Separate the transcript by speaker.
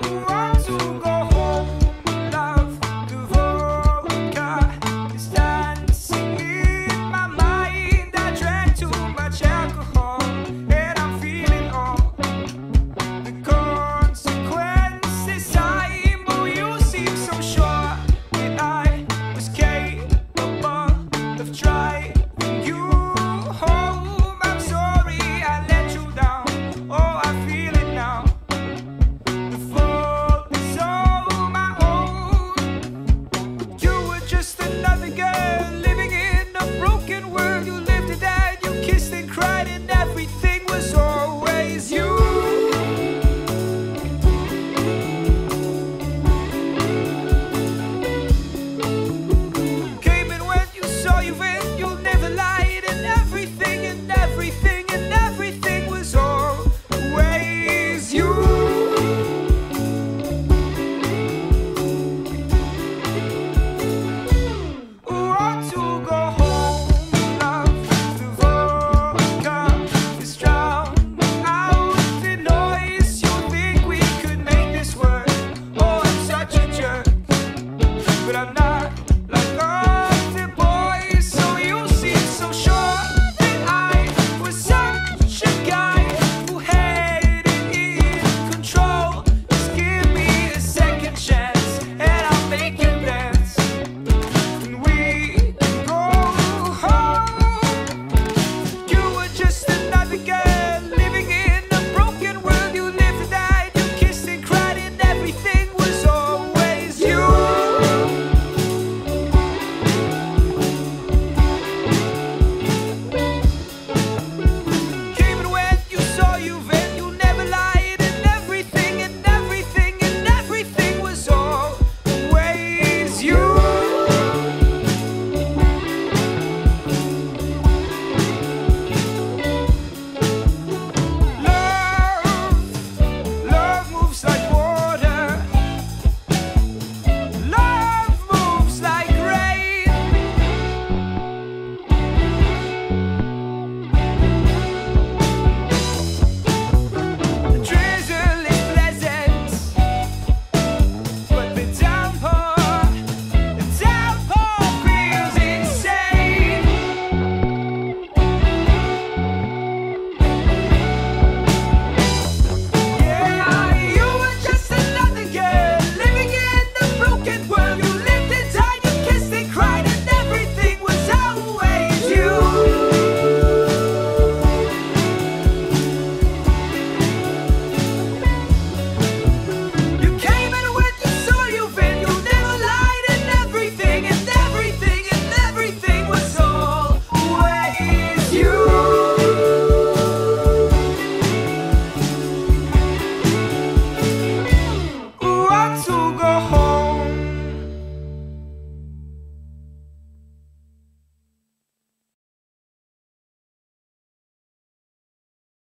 Speaker 1: want to go home, love. The vodka is dancing in my mind. I drank too much alcohol, and I'm feeling all the consequences. Oh, you seem so sure that I was capable of driving you home. I'm sorry I let you down. Oh, I feel it now. The fault is all my own. You were just another girl living in a broken world.